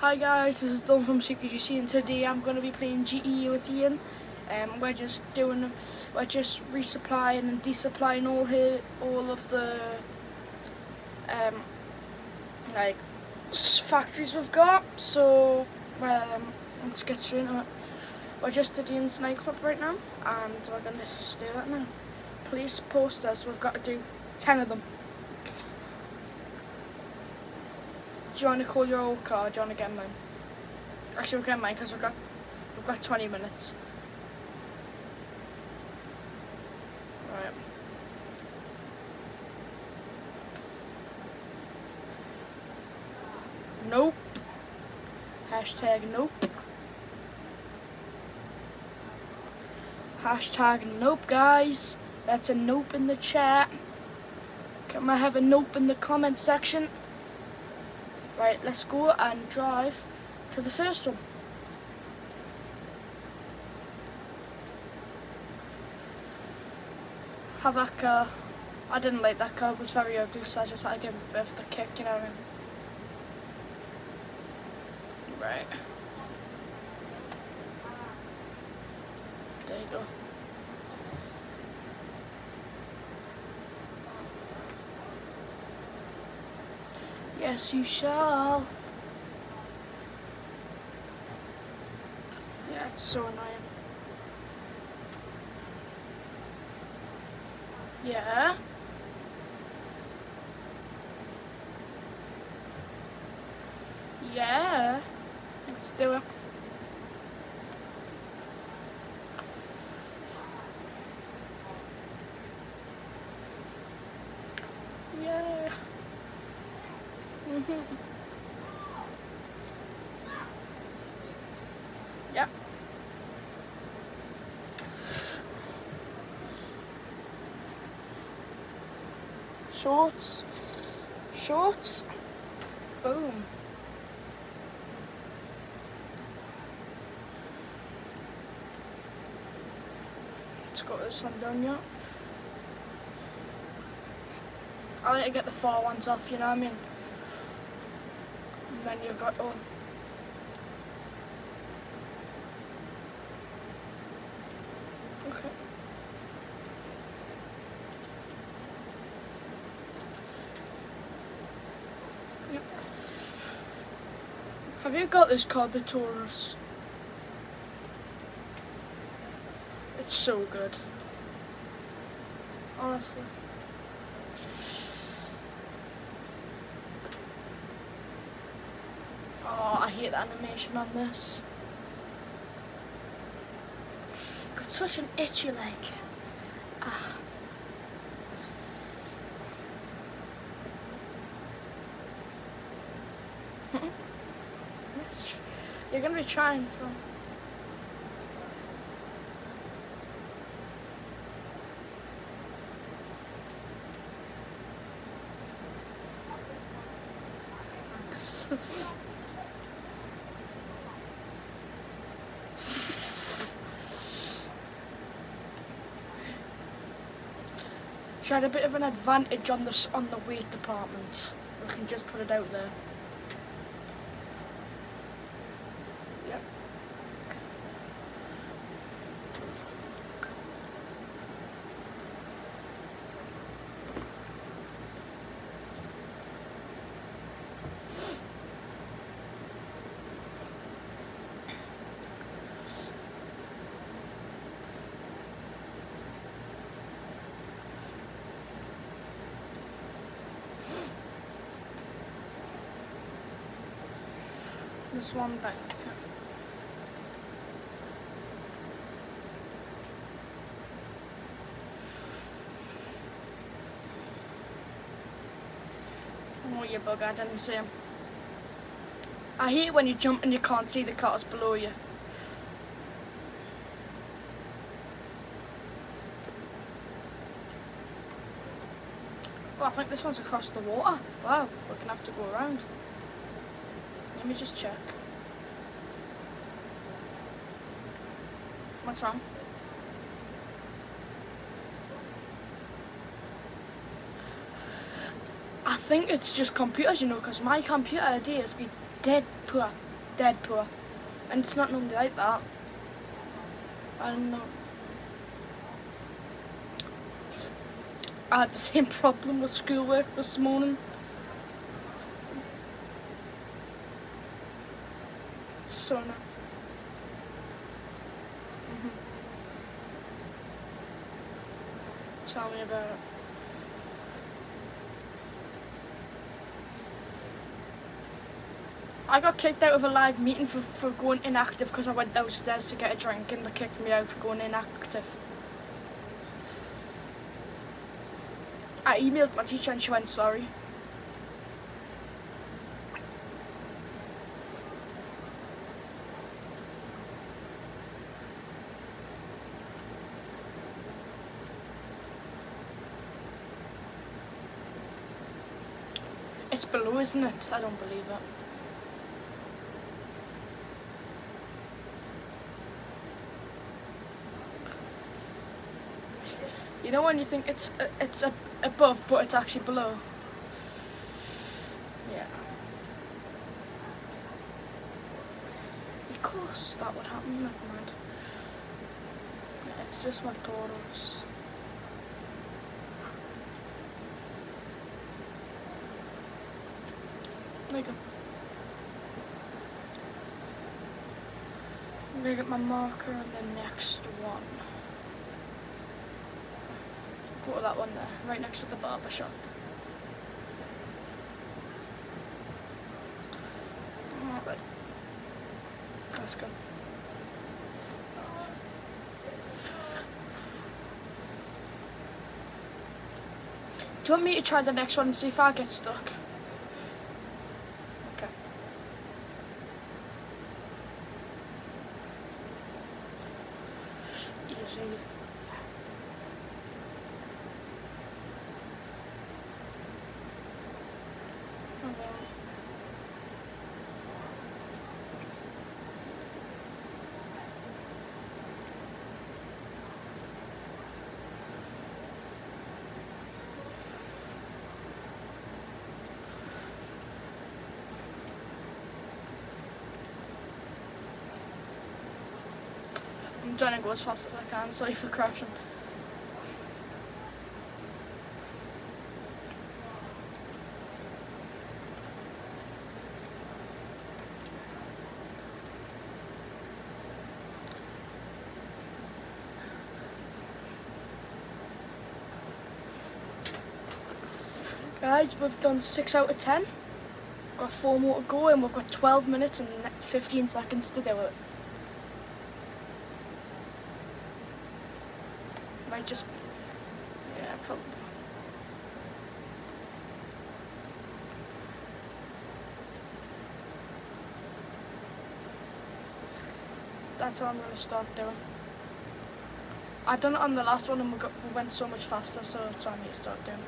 Hi guys, this is Dylan from CQGC and today I'm going to be playing GE with Ian. We're just resupplying and desupplying all of the like factories we've got. So let's get straight into it. We're just at Ian's nightclub right now and we're going to do that now. Police posters, we've got to do 10 of them. Do you want to call your old car? Do you want to get mine? Actually, we'll get mine because we've got 20 minutes. Right. Nope. Hashtag nope. Hashtag nope, guys. That's a nope in the chat. Can I have a nope in the comment section? Right, let's go and drive to the first one. Have that car. I didn't like that car, it was very ugly, so I just had to give it a bit of the kick, you know what I mean? Right. There you go. Yes, you shall. Yeah, it's so annoying. Yeah. Yeah. Let's do it. Yeah. Yep. Shorts. Shorts. Boom. Let's got this one done yet. I like to get the far ones off, you know what I mean? And then you've got on. Okay. Yep. Have you got this car, the Taurus? It's so good. Honestly. Oh, I hate the animation on this. Got such an itchy leg. Ah. You're gonna be trying for. She had a bit of an advantage on the weight department. We can just put it out there. Yep. This one thing. Oh, you bugger, I didn't see him. I hate when you jump and you can't see the cars below you. Oh, I think this one's across the water. Wow, we're gonna have to go around. Let me just check. What's wrong? I think it's just computers, you know, because my computer ID has been dead poor. dead poor. And it's not normally like that. I don't know. I had the same problem with schoolwork this morning. So no. Tell me about it. I got kicked out of a live meeting for going inactive because I went downstairs to get a drink and they kicked me out for going inactive. I emailed my teacher and she went sorry. It's below, isn't it? I don't believe it. You know when you think it's above, but it's actually below. Yeah. Of course that would happen. Never mind. Yeah, it's just my Taurus. There you go. I'm gonna get my marker on the next one. Go to that one there, right next to the barber shop. Alright. Let's go. Do you want me to try the next one and see if I get stuck? Okay. Easy. I'm trying to go as fast as I can, sorry for crashing. Guys, we've done 6 out of 10. Got 4 more to go and we've got 12 minutes and 15 seconds to do it. Might just, yeah, probably. That's what I'm going to start doing. I done it on the last one and we went so much faster, so that's what I need to start doing.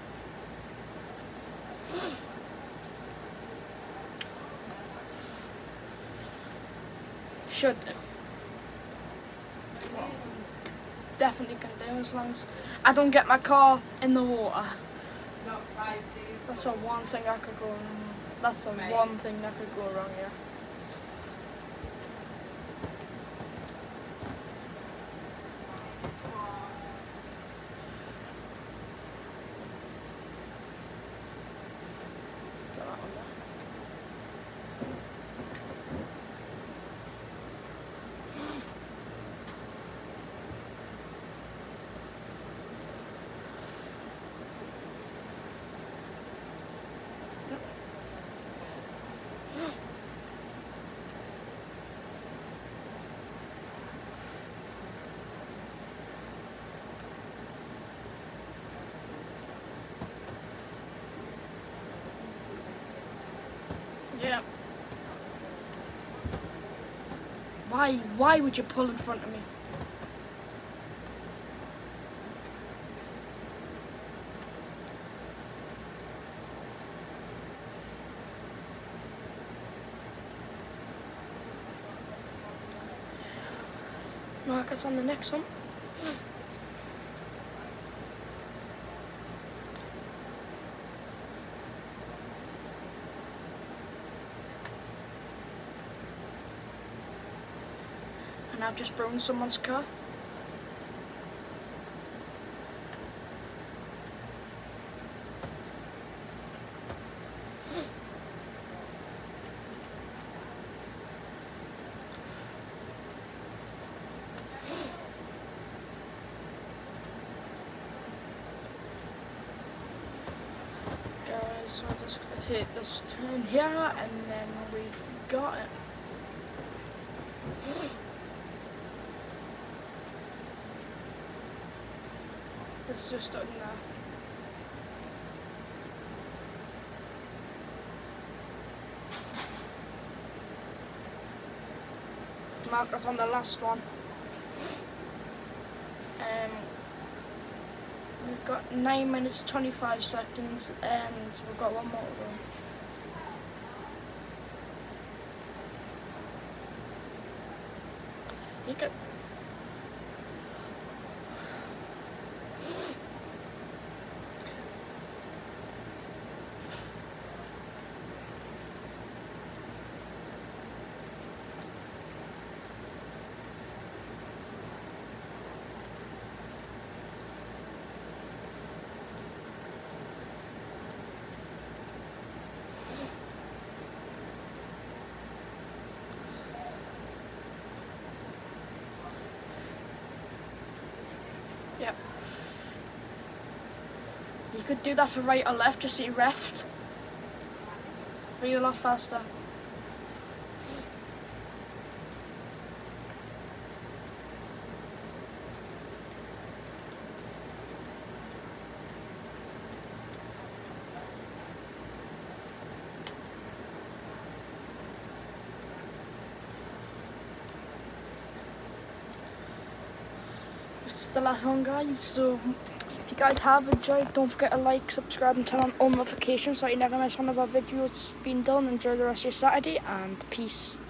Should do. Well, definitely can do as long as I don't get my car in the water. Not 5 days. That's the one thing I could go wrong. That's the one thing that could go wrong, yeah. Yeah. Why would you pull in front of me? Marcus on the next one. and I've just ruined someone's car. So I'm just going to take this turn here and then we've got it. It's just on there. Markers on the last one. We've got 9 minutes 25 seconds and we've got one more to go. You could. Yep. You could do that for right or left, just see left. Be a lot faster. This is the last one, guys, so if you guys have enjoyed, don't forget to like, subscribe and turn on all notifications so you never miss one of our videos that's been done. Enjoy the rest of your Saturday and peace.